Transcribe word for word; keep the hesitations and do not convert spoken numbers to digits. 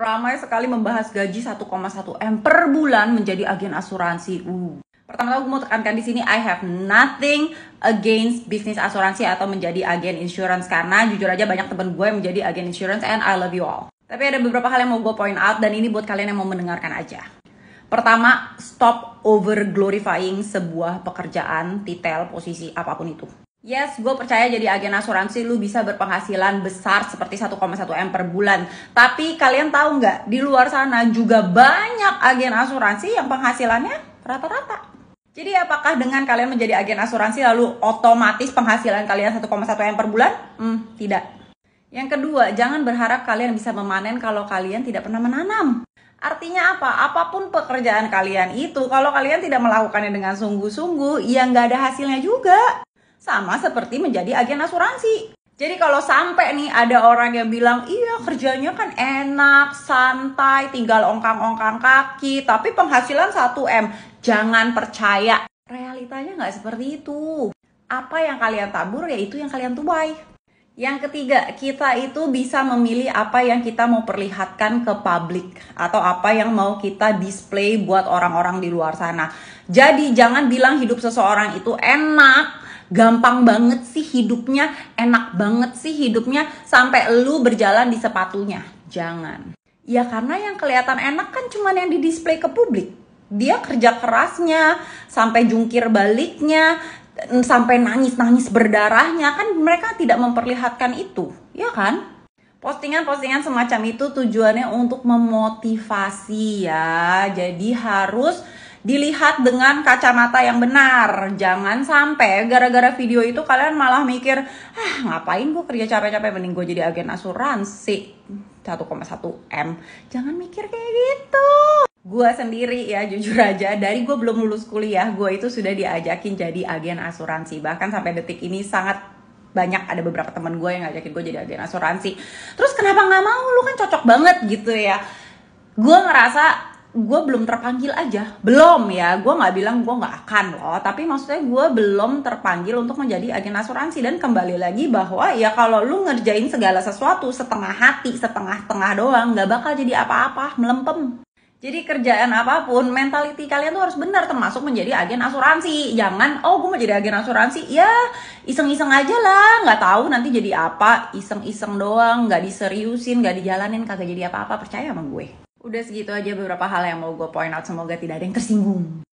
Ramai sekali membahas gaji satu koma satu M per bulan menjadi agen asuransi. Uh. Pertama-tama gue mau tekankan di sini, I have nothing against bisnis asuransi atau menjadi agen insurance, karena jujur aja banyak temen gue yang menjadi agen insurance and I love you all. Tapi ada beberapa hal yang mau gue point out dan ini buat kalian yang mau mendengarkan aja. Pertama, stop over glorifying sebuah pekerjaan, titel, posisi, apapun itu. Yes, gue percaya jadi agen asuransi lu bisa berpenghasilan besar seperti satu koma satu M per bulan. Tapi kalian tahu nggak, di luar sana juga banyak agen asuransi yang penghasilannya rata-rata. Jadi apakah dengan kalian menjadi agen asuransi lalu otomatis penghasilan kalian satu koma satu M per bulan? Hmm, tidak. Yang kedua, jangan berharap kalian bisa memanen kalau kalian tidak pernah menanam. Artinya apa? Apapun pekerjaan kalian itu, kalau kalian tidak melakukannya dengan sungguh-sungguh, ya nggak ada hasilnya juga. Sama seperti menjadi agen asuransi. Jadi kalau sampai nih ada orang yang bilang, iya kerjanya kan enak, santai, tinggal ongkang-ongkang kaki, tapi penghasilan satu M. Jangan percaya. Realitanya nggak seperti itu. Apa yang kalian tabur, ya itu yang kalian tuai. Yang ketiga, kita itu bisa memilih apa yang kita mau perlihatkan ke publik. Atau apa yang mau kita display buat orang-orang di luar sana. Jadi jangan bilang hidup seseorang itu enak, gampang banget sih hidupnya, enak banget sih hidupnya, sampai lu berjalan di sepatunya. Jangan. Ya karena yang kelihatan enak kan cuma yang didisplay ke publik. Dia kerja kerasnya, sampai jungkir baliknya, sampai nangis-nangis berdarahnya, kan mereka tidak memperlihatkan itu, ya kan? Postingan-postingan semacam itu tujuannya untuk memotivasi ya. Jadi harus dilihat dengan kacamata yang benar. Jangan sampai gara-gara video itu kalian malah mikir, ah ngapain gue kerja capek-capek, mending gue jadi agen asuransi satu koma satu M. Jangan mikir kayak gitu. Gue sendiri ya jujur aja, dari gue belum lulus kuliah, gue itu sudah diajakin jadi agen asuransi. Bahkan sampai detik ini sangat banyak ada beberapa teman gue yang ngajakin gue jadi agen asuransi. Terus kenapa nggak mau? Lu kan cocok banget gitu ya. Gue ngerasa gue belum terpanggil aja, belum ya, gue nggak bilang gue nggak akan loh, tapi maksudnya gue belum terpanggil untuk menjadi agen asuransi. Dan kembali lagi bahwa ya kalau lu ngerjain segala sesuatu setengah hati, setengah-tengah doang, nggak bakal jadi apa-apa, melempem. Jadi kerjaan apapun, mentality kalian tuh harus benar, termasuk menjadi agen asuransi. Jangan, oh gue mau jadi agen asuransi, ya iseng-iseng aja lah, nggak tahu nanti jadi apa, iseng-iseng doang, nggak diseriusin, nggak dijalanin, kagak jadi apa-apa, percaya sama gue. Udah segitu aja beberapa hal yang mau gue point out, semoga tidak ada yang tersinggung.